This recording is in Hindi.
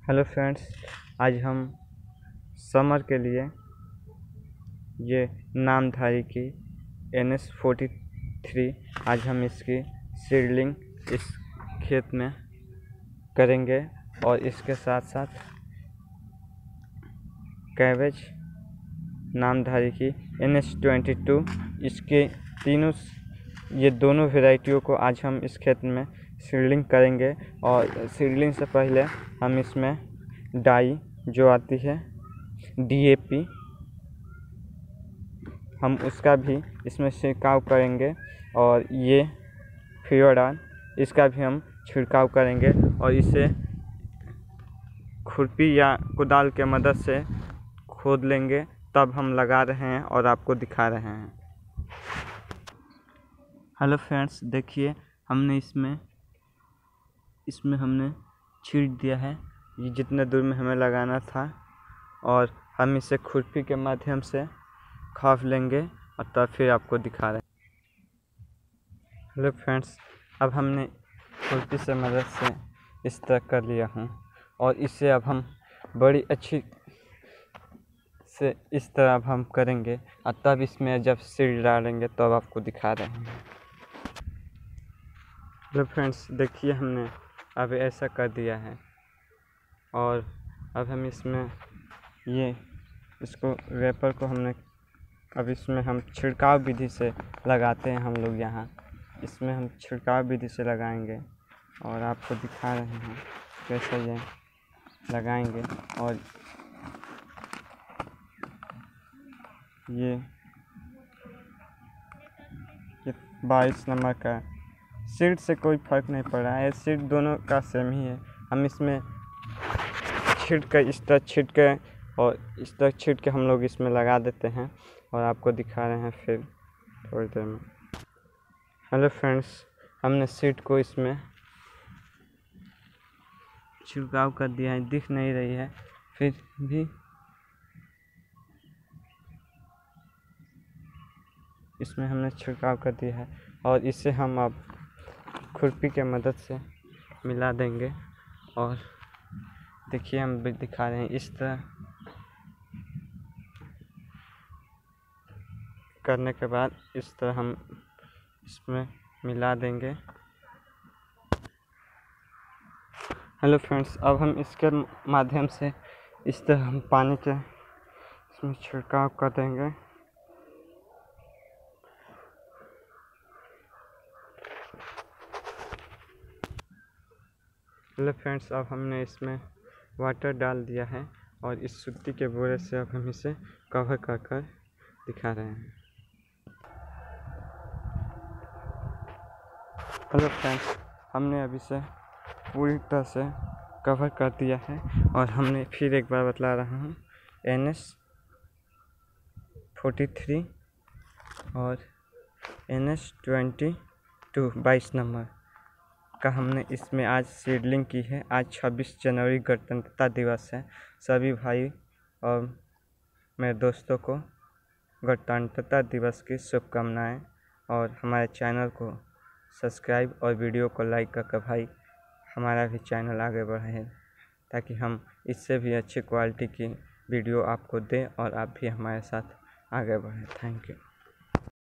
हेलो फ्रेंड्स, आज हम समर के लिए ये नामधारी की NS43 आज हम इसकी सीडलिंग इस खेत में करेंगे और इसके साथ साथ कैबेज नामधारी की NS22 इसके ये दोनों वैरायटियों को आज हम इस खेत में सीडलिंग करेंगे। और सीडलिंग से पहले हम इसमें डाई जो आती है DAP हम उसका भी इसमें छिड़काव करेंगे और ये फ्यूराडान इसका भी हम छिड़काव करेंगे और इसे खुरपी या कुदाल के मदद से खोद लेंगे, तब हम लगा रहे हैं और आपको दिखा रहे हैं। हेलो फ्रेंड्स, देखिए हमने इसमें हमने छींट दिया है ये जितने दूर में हमें लगाना था और हम इसे खुरपी के माध्यम से खाफ लेंगे और तब फिर आपको दिखा रहे हैं। हेलो फ्रेंड्स, अब हमने खुरपी से मदद से इस तरह कर लिया हूँ और इससे अब हम बड़ी अच्छी से इस तरह अब हम करेंगे और तब इसमें जब सीड डालेंगे तब आपको दिखा रहे हैं। हेलो फ्रेंड्स, देखिए हमने अब ऐसा कर दिया है और अब हम इसमें इसको रेपर को हमने अब इसमें हम छिड़काव विधि से लगाते हैं। हम लोग यहाँ इसमें हम छिड़काव विधि से लगाएंगे और आपको दिखा रहे हैं कैसे ये लगाएंगे। और ये 22 नंबर का सीड से कोई फ़र्क नहीं पड़ रहा है, सीड दोनों का सेम ही है। हम इसमें इस तरह छिड़क के हम लोग इसमें लगा देते हैं और आपको दिखा रहे हैं फिर थोड़ी देर में। हेलो फ्रेंड्स, हमने सीड को इसमें छिड़काव कर दिया है, दिख नहीं रही है फिर भी इसमें हमने छिड़काव कर दिया है और इसे हम अब खुरपी के मदद से मिला देंगे। और देखिए हम भी दिखा रहे हैं इस तरह करने के बाद इस तरह हम इसमें मिला देंगे। हेलो फ्रेंड्स, अब हम इसके माध्यम से इस तरह हम पानी के इसमें छिड़काव कर देंगे। हेलो फ्रेंड्स, अब हमने इसमें वाटर डाल दिया है और इस सूती के बोरे से अब हम इसे कवर कर दिखा रहे हैं। हेलो फ्रेंड्स, हमने अभी से पूरी तरह से कवर कर दिया है और हमने फिर एक बार बतला रहा हूँ NS43 और NS22 22 नंबर का हमने इसमें आज सीडलिंग की है। आज 26 जनवरी गणतंत्रता दिवस है। सभी भाई और मेरे दोस्तों को गणतंत्रता दिवस की शुभकामनाएं और हमारे चैनल को सब्सक्राइब और वीडियो को लाइक करके भाई हमारा भी चैनल आगे बढ़े, ताकि हम इससे भी अच्छी क्वालिटी की वीडियो आपको दें और आप भी हमारे साथ आगे बढ़ें। Thank you.